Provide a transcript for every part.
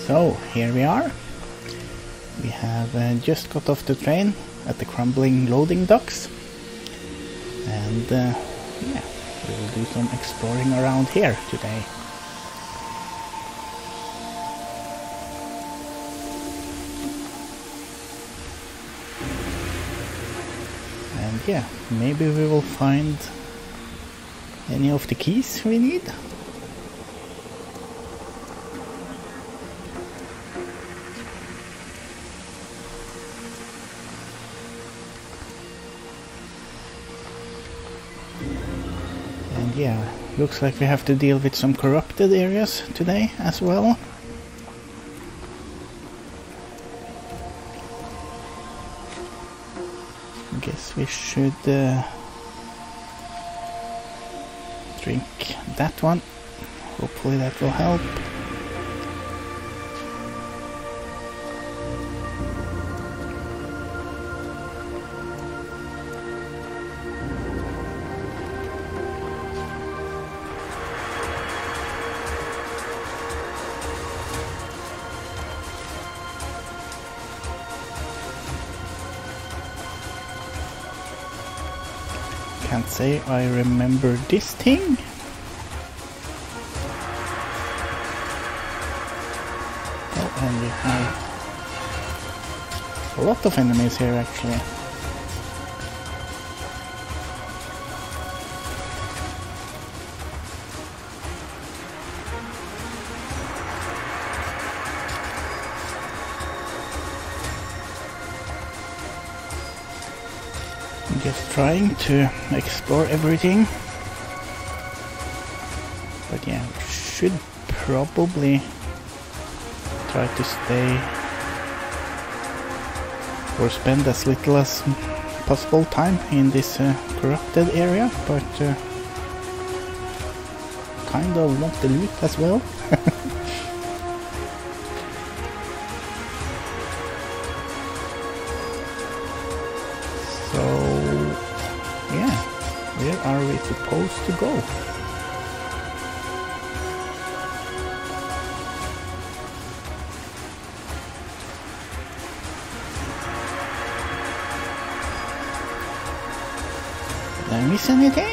So here we are. We have just got off the train at the crumbling loading docks, and yeah, we will do some exploring around here today. And yeah, maybe we will find any of the keys we need. And yeah, looks like we have to deal with some corrupted areas today as well. I guess we should drink that one. Hopefully that will help. Can't say I remember this thing. Oh, and we have a lot of enemies here actually. Just trying to explore everything, but yeah, should probably try to stay or spend as little as possible time in this corrupted area, but kind of want the loot as well. So yeah, where are we supposed to go? Did I miss anything?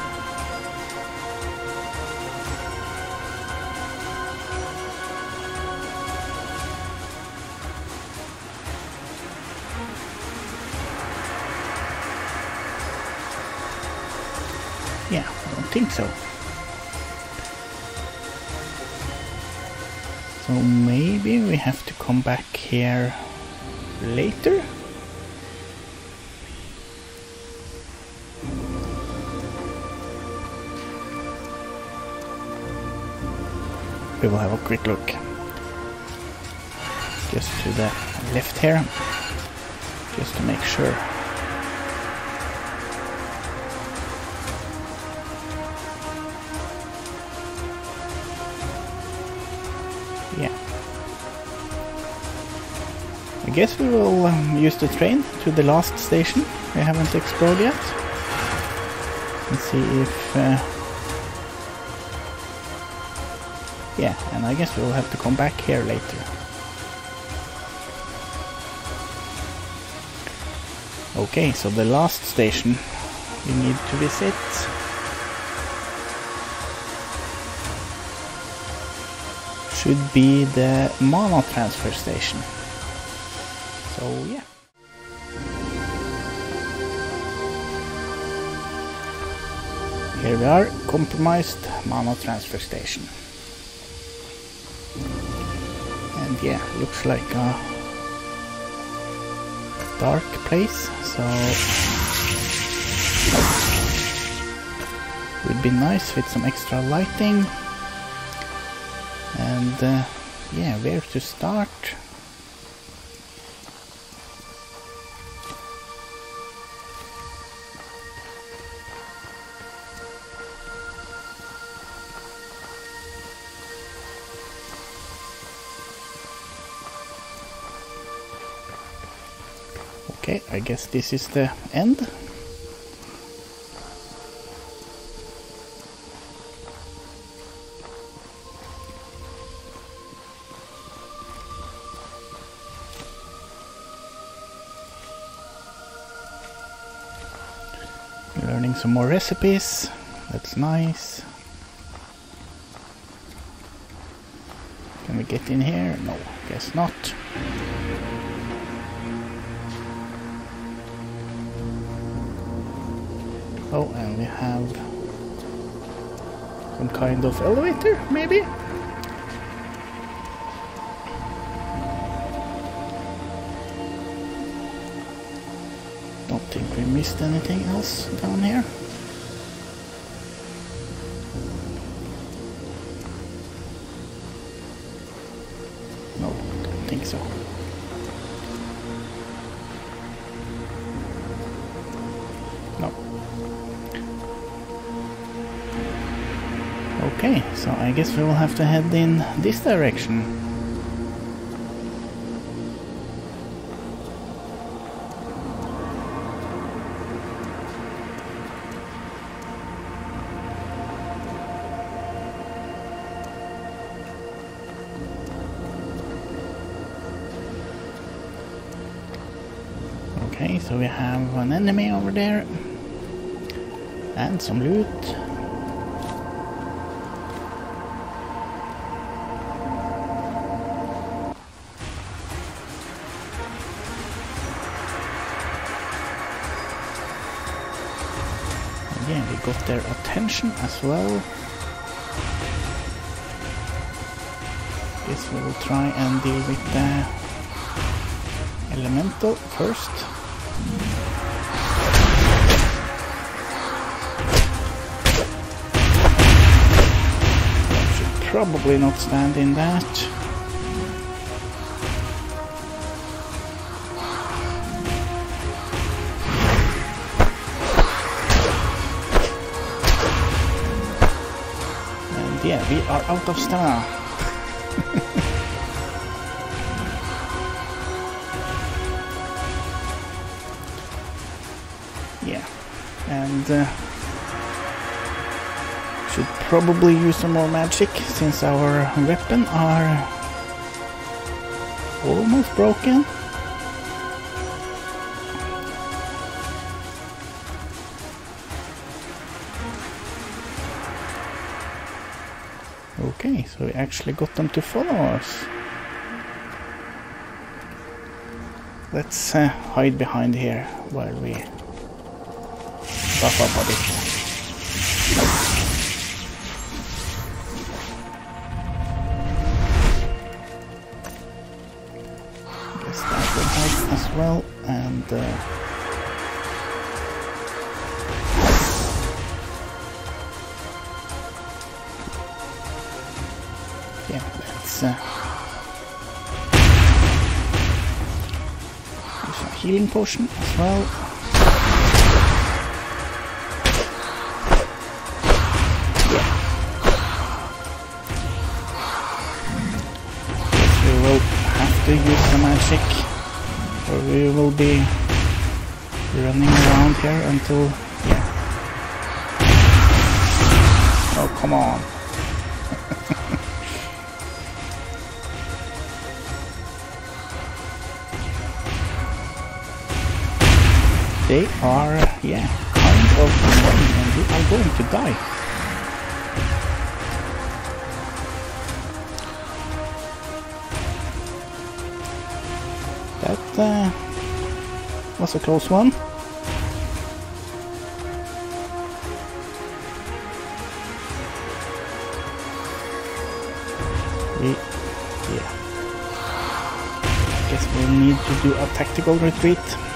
Yeah, I don't think so. So maybe we have to come back here later? We will have a quick look. Just to the left here, just to make sure. Yeah. I guess we will use the train to the last station we haven't explored yet. And see if... yeah, and I guess we'll have to come back here later. Okay, so the last station we need to visit should be the mana transfer station. So yeah. Here we are, compromised mana transfer station. And yeah, looks like a dark place, so would be nice with some extra lighting. And yeah, where to start? Okay, I guess this is the end. Learning some more recipes. That's nice. Can we get in here? No, guess not. Oh, and we have some kind of elevator, maybe? Don't think we missed anything else down here. No, don't think so. No. Okay, so I guess we will have to head in this direction. Okay, so we have an enemy over there and some loot. Again, we got their attention as well. Guess we will try and deal with the elemental first. Should probably not stand in that. And yeah, we are out of stamina. Yeah, and should probably use some more magic since our weapons are almost broken. Okay, so we actually got them to follow us. Let's hide behind here while we buff up a bit. Guess that will help as well, and yeah, let's use a healing potion as well. To use the magic, or we will be running around here until, yeah. Oh, come on. They are, yeah, kind of annoying, and we are going to die. That was a close one. Yeah. Guess we'll need to do a tactical retreat.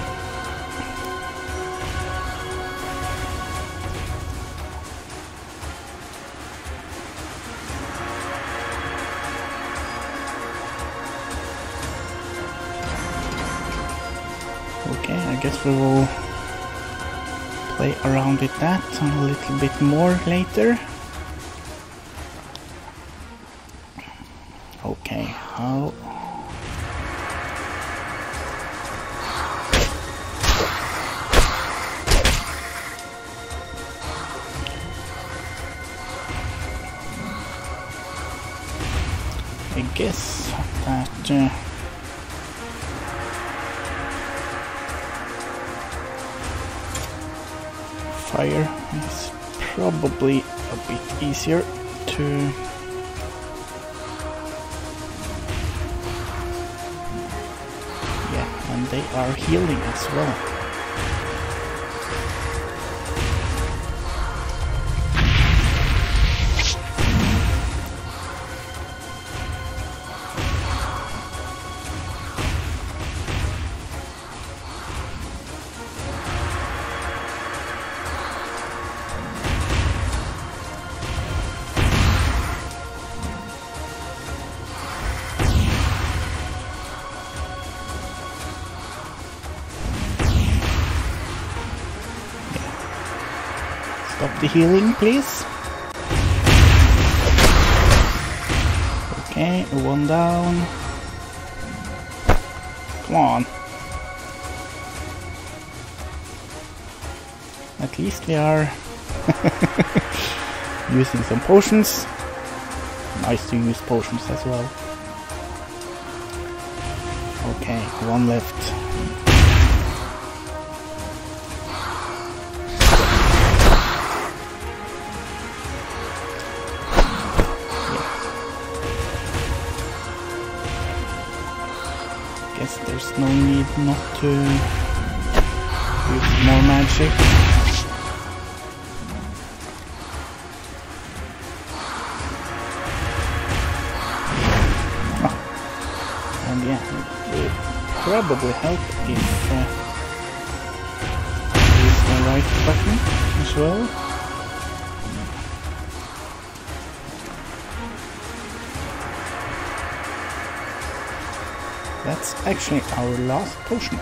Okay, I guess we will play around with that a little bit more later. Okay, how... I guess that... fire is probably a bit easier to... Yeah, and they are healing as well. Stop the healing, please. Okay, one down. Come on. At least we are using some potions. Nice to use potions as well. Okay, one left. Guess there's no need not to use more magic. And yeah, it would probably help if use the right button as well. That's actually our last potion.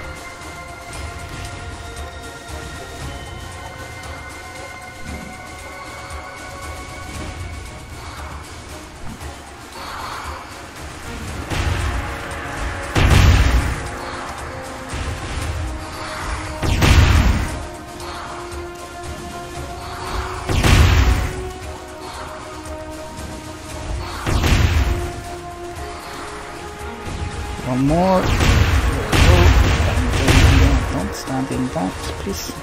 One more. Don't stand in that, please.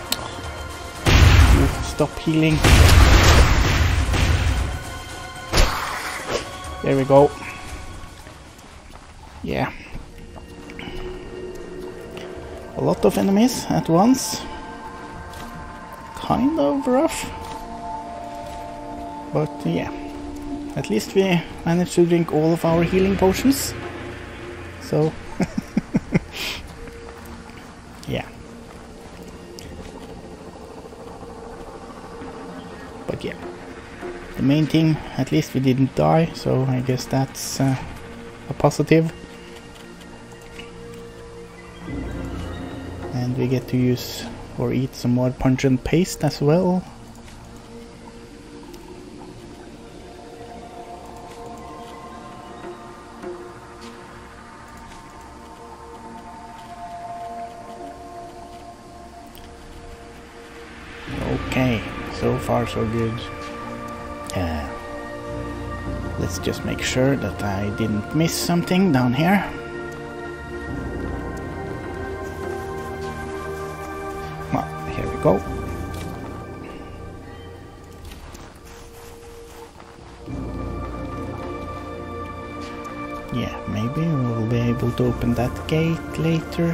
Stop healing. There we go. Yeah. A lot of enemies at once. Kind of rough. But yeah. At least we managed to drink all of our healing potions. So, yeah. But yeah, the main thing, at least we didn't die, so I guess that's a positive. And we get to use or eat some more pungent paste as well. Okay, so far so good. Let's just make sure that I didn't miss something down here. Well, here we go. Yeah, maybe we'll be able to open that gate later.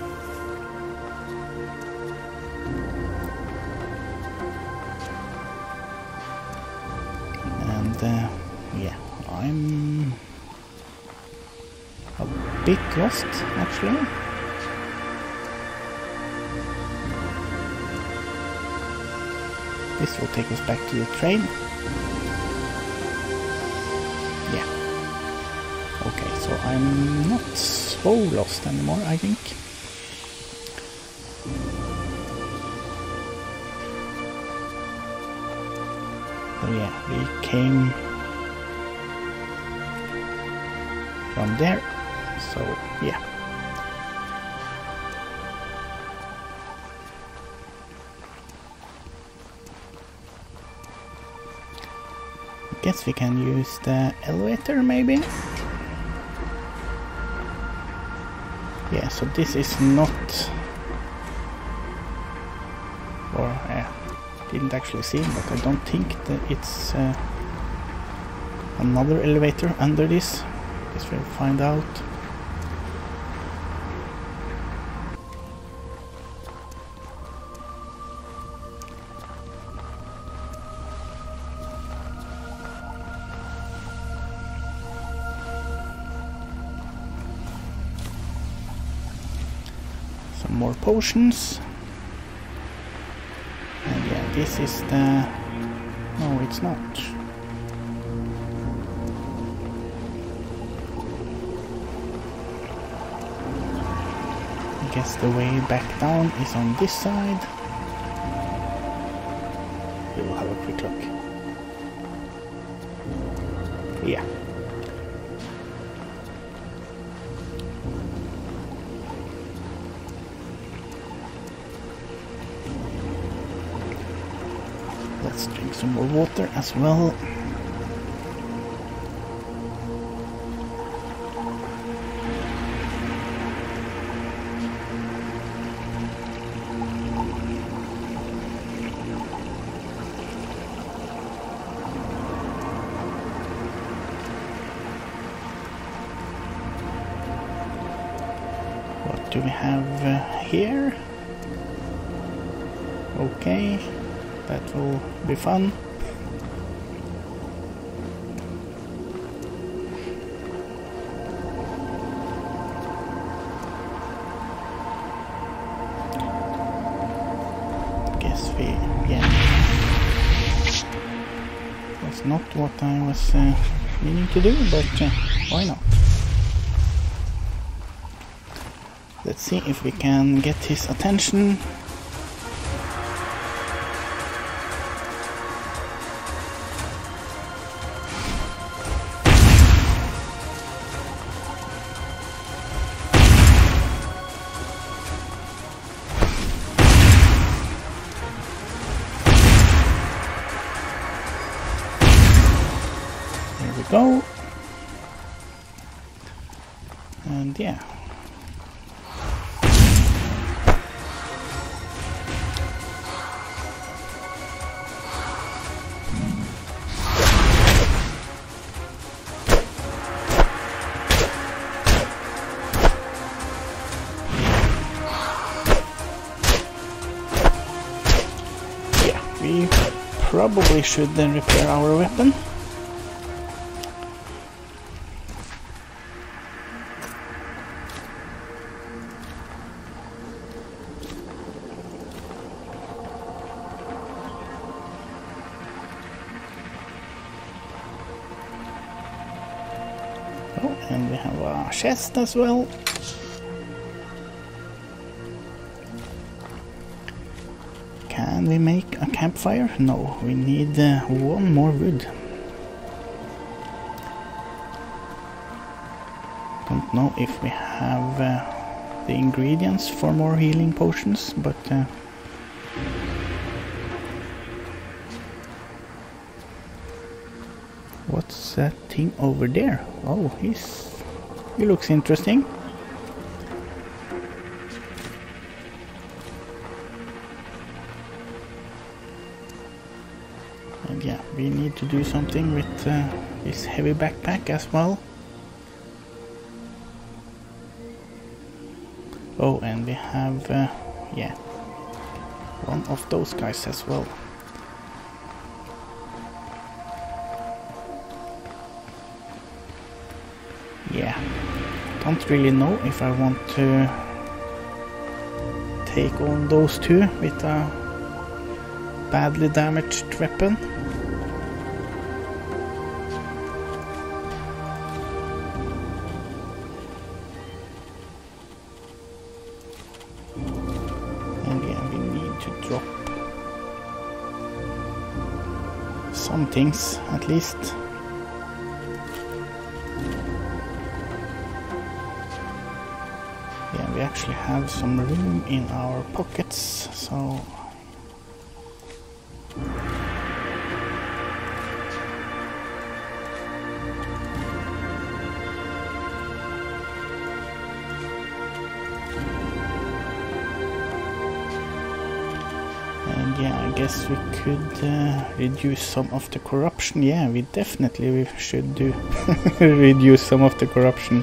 Yeah, I'm a bit lost actually. This will take us back to the train. Yeah. Okay, so I'm not so lost anymore, I think. So yeah, we came from there, so yeah. I guess we can use the elevator maybe? Yeah, so this is not... or Didn't actually see, but I don't think that it's another elevator under this. Guess we'll find out. Some more potions. And yeah, this is the... No, it's not. I guess the way back down is on this side. We will have a quick look. Yeah. Let's drink some more water as well. What do we have here? Okay. That will be fun. Guess we, yeah. That's not what I was meaning to do, but why not? Let's see if we can get his attention. Go, and yeah, we probably should then repair our weapon. Oh, and we have a chest as well. Can we make a campfire? No, we need one more wood. Don't know if we have the ingredients for more healing potions, but what's that thing over there? Oh, he looks interesting. And yeah, we need to do something with this heavy backpack as well. Oh, and we have, yeah, one of those guys as well. Yeah, don't really know if I want to take on those two with a badly damaged weapon. And yeah, we need to drop some things at least. Yeah, we actually have some room in our pockets, so And yeah, I guess we could reduce some of the corruption. Yeah, we definitely should do reduce some of the corruption.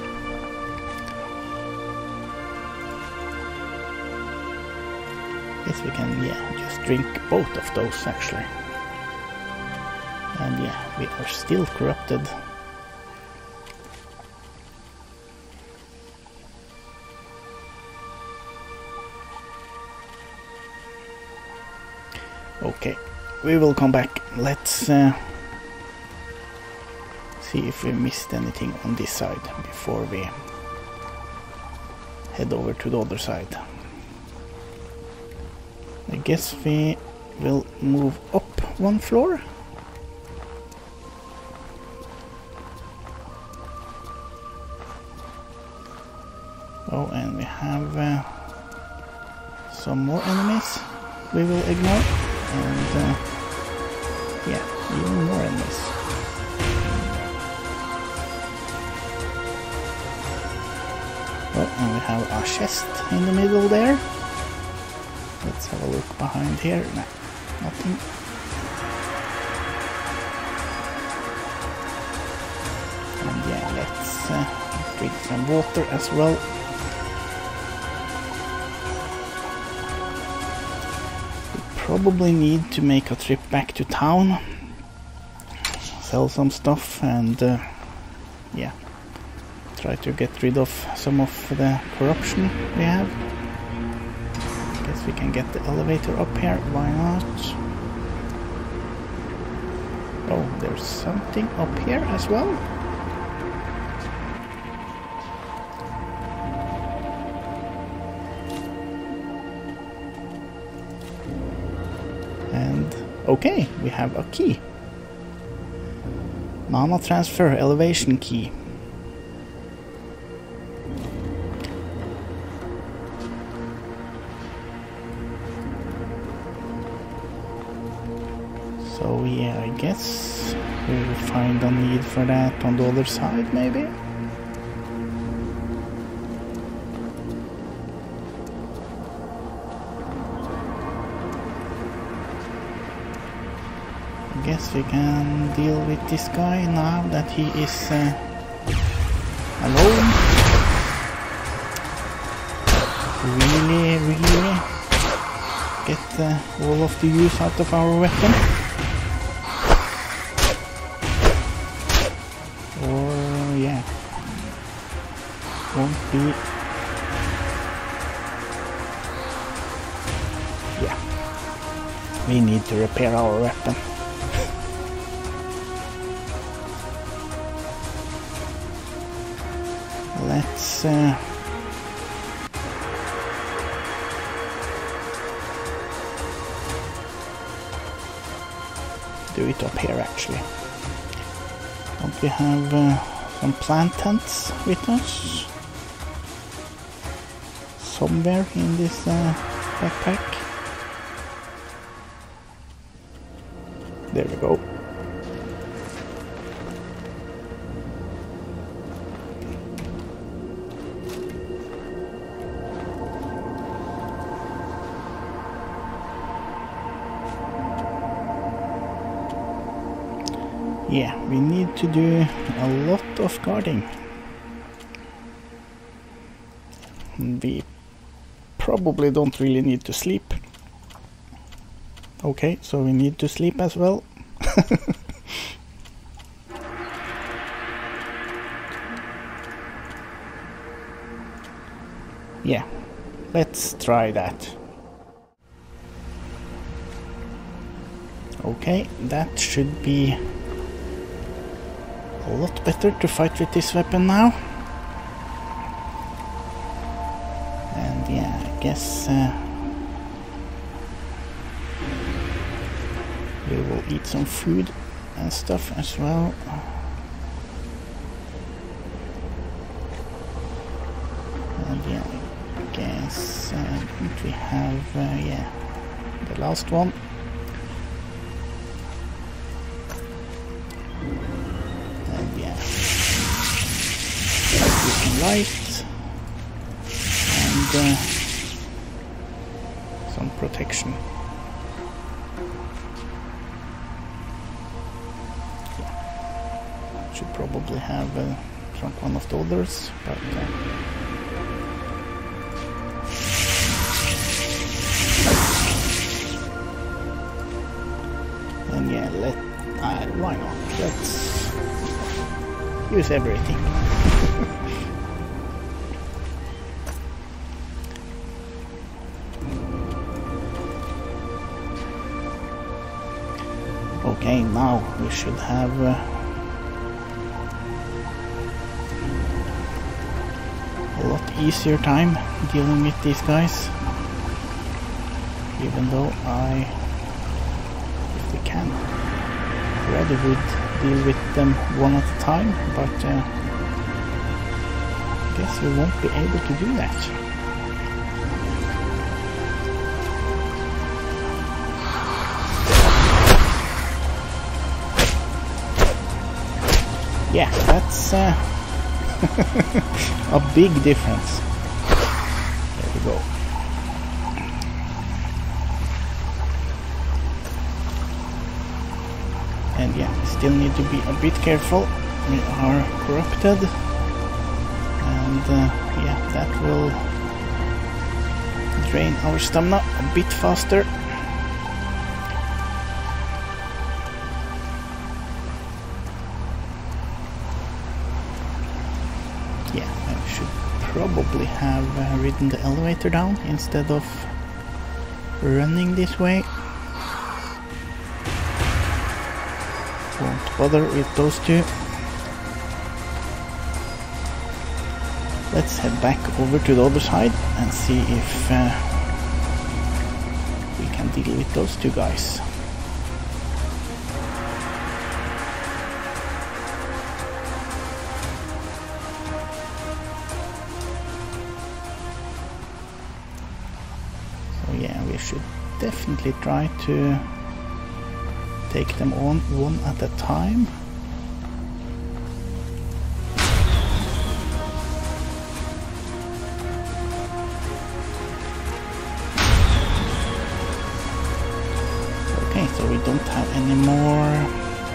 Guess we can, yeah, just drink both of those actually. And yeah, we are still corrupted. Okay, we will come back. Let's see if we missed anything on this side before we head over to the other side. I guess we will move up one floor. Oh, and we have some more enemies we will ignore. And yeah, even more enemies. Oh, and we have a chest in the middle there. Let's have a look behind here. Nah, nothing. And yeah, let's drink some water as well. Probably need to make a trip back to town, sell some stuff, and yeah, try to get rid of some of the corruption we have. Guess we can get the elevator up here, why not? Oh, there's something up here as well. And okay, we have a key. Mana transfer elevation key. So yeah, I guess we will find a need for that on the other side maybe. Guess we can deal with this guy now that he is alone. Really get all of the use out of our weapon. Or yeah, won't be. Yeah, we need to repair our weapon. Let's do it up here actually. Don't we have some plant tents with us? Somewhere in this backpack. There we go. Yeah, we need to do a lot of guarding. We probably don't really need to sleep. Okay, so we need to sleep as well. Yeah, let's try that. Okay, that should be a lot better to fight with this weapon now. And yeah, I guess we will eat some food and stuff as well. And yeah, I guess we have yeah, the last one. Light and some protection. probably have drunk one of the others, but and yeah, why not? Let's use everything. Okay, now we should have a lot easier time dealing with these guys, even though if we can, rather would deal with them one at a time, but I guess we won't be able to do that. Yeah, that's a big difference. There we go. And yeah, we still need to be a bit careful. We are corrupted. And yeah, that will drain our stamina a bit faster. Probably have ridden the elevator down instead of running this way. Won't bother with those two. Let's head back over to the other side and see if we can deal with those two guys. Should definitely try to take them on one at a time. Okay, so we don't have any more.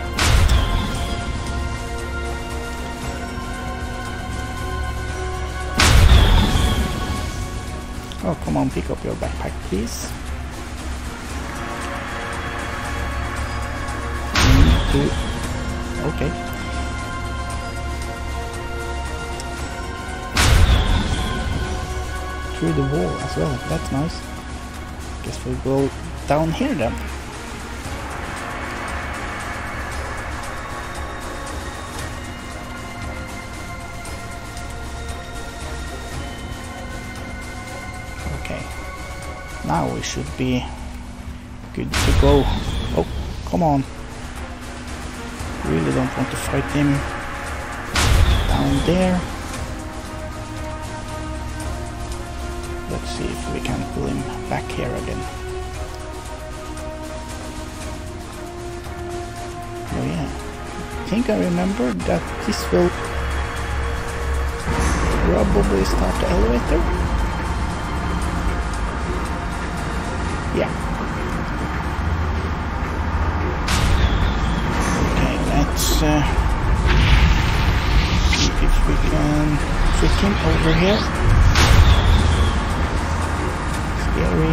Oh, come on, pick up your backpack, please. Okay. Through the wall as well, that's nice. Guess we'll go down here then. Now we should be good to go. Oh, come on. Really don't want to fight him down there. Let's see if we can pull him back here again. Oh yeah, I think I remember that this will probably start the elevator. Yeah. Okay, let's see if we can trick him over here. Scary.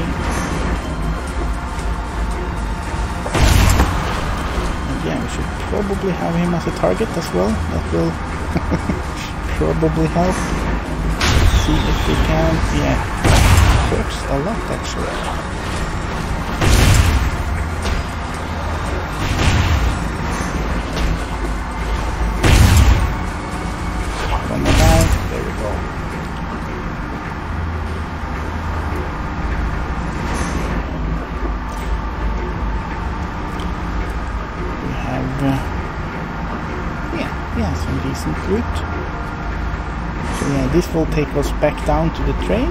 And yeah, we should probably have him as a target as well. That will probably help. Let's see if we can. Yeah, works a lot actually. There we go. We have yeah, some decent loot. So yeah, this will take us back down to the train.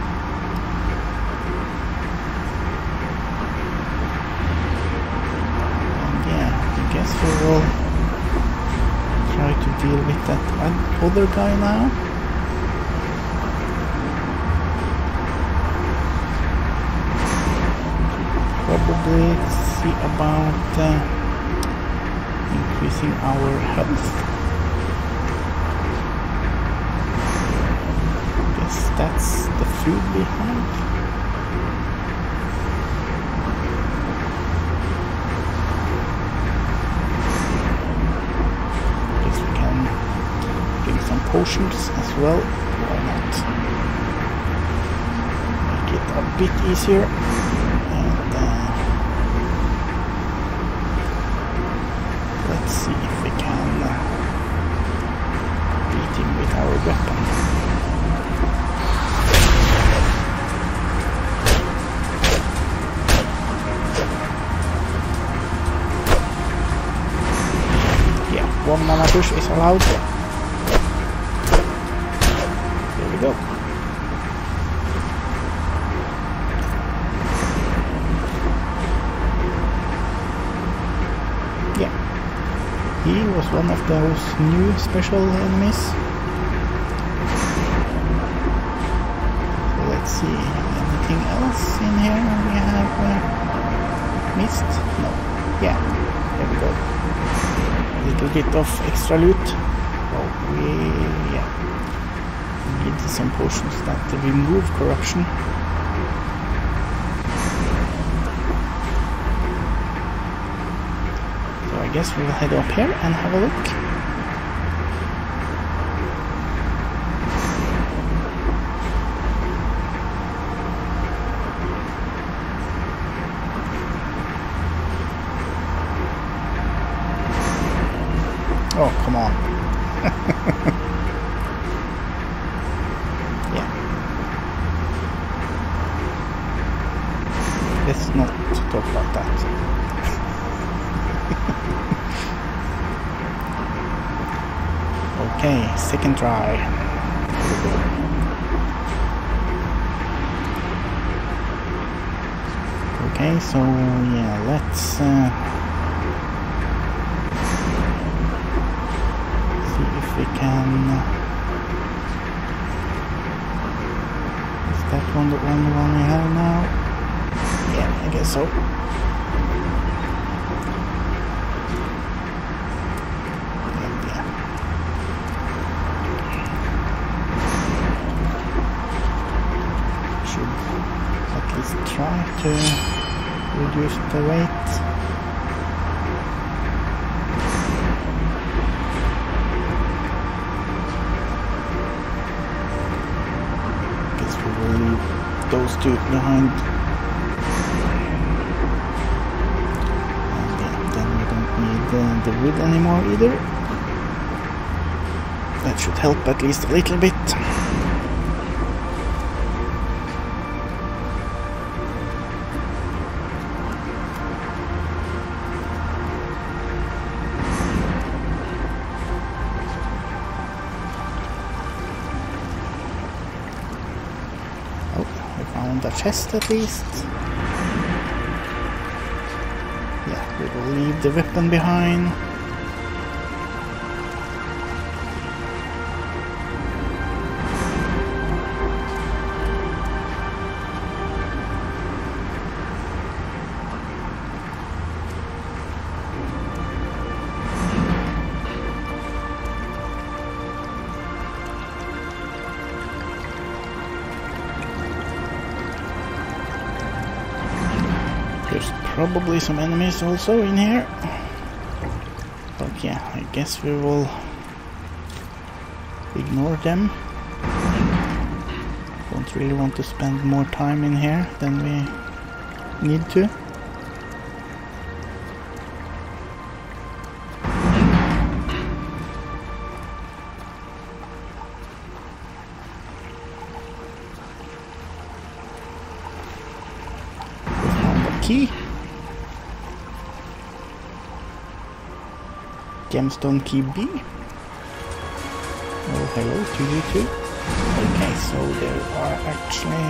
And yeah, I guess we will try to deal with that other guy now. Probably see about increasing our health. food behind. Guess we can drink some potions as well. Why not? Make it a bit easier. And let's see if we can beat him with our weapon. Yeah, 1 mana push is allowed. There we go. Yeah, he was one of those new special enemies. So let's see, anything else in here we have missed? No. Yeah, there we go. A little bit of extra loot. Oh, we need some potions that remove corruption. So I guess we'll head up here and have a look. Oh, come on. Yeah. Let's not talk about that. Okay, second try. Okay, so yeah, let's see if we can. Is that one the only one we have now? Yeah, I guess so. Try to reduce the weight. Guess we will leave those two behind. And yeah, then we don't need the wood anymore either. That should help at least a little bit. The chest at least. Yeah, we will leave the weapon behind. There's probably some enemies also in here. But yeah, I guess we will ignore them. Don't really want to spend more time in here than we need to. Key. Gemstone key B. Oh, hello to you too. Okay, so there are actually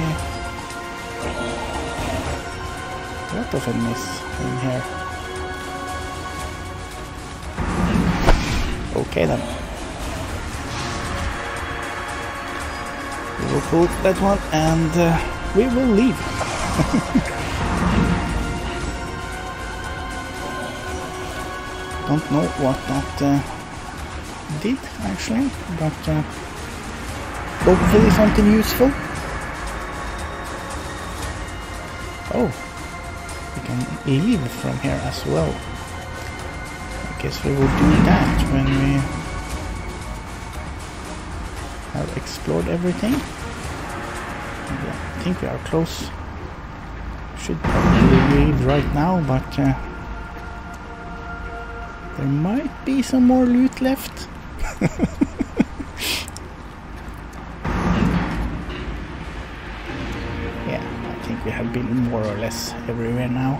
a lot of enemies in here. Okay then. We will pull that one and we will leave. Don't know what that did actually, but hopefully something useful. Oh, we can leave from here as well. I guess we will do that when we have explored everything. I think we are close. Should probably leave right now, but there might be some more loot left. Yeah, I think we have been more or less everywhere now.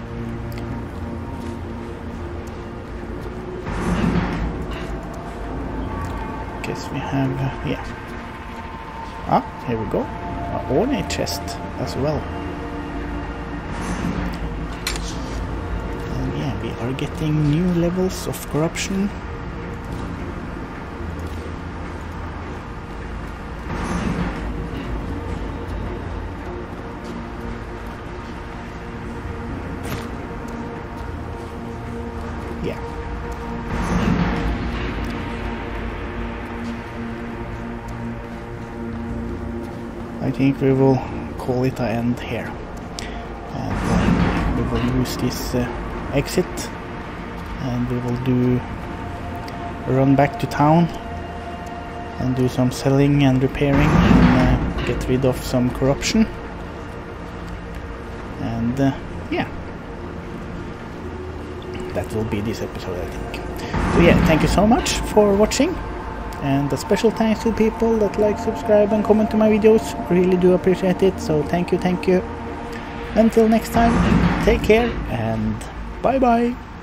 Guess we have, yeah. Ah, here we go. An ornate chest as well. And yeah, we are getting new levels of corruption. Yeah. I think we will call it an end here, and we will use this exit, and we will do a run back to town and do some selling and repairing and get rid of some corruption, and yeah, that will be this episode, I think. So yeah, thank you so much for watching. And a special thanks to people that like, subscribe and comment to my videos. Really do appreciate it. So thank you, thank you. Until next time, take care and bye bye.